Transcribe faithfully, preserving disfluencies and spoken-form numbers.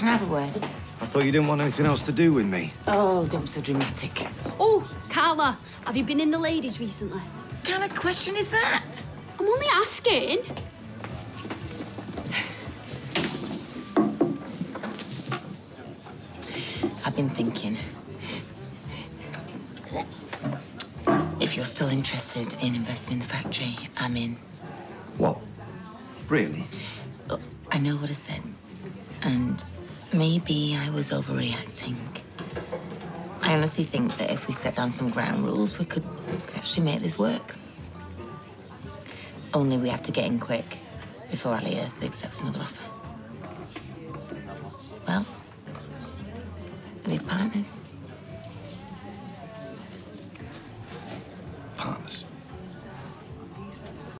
Can I have a word? I thought you didn't want anything else to do with me. Oh, don't be so dramatic. Oh, Carla, have you been in the ladies recently? What kind of question is that? I'm only asking. I've been thinking. If you're still interested in investing in the factory, I'm in. What? Really? Look, I know what I said. And maybe I was overreacting. I honestly think that if we set down some ground rules, we could, could actually make this work. Only we have to get in quick before Ali Earth accepts another offer. Well, we're partners.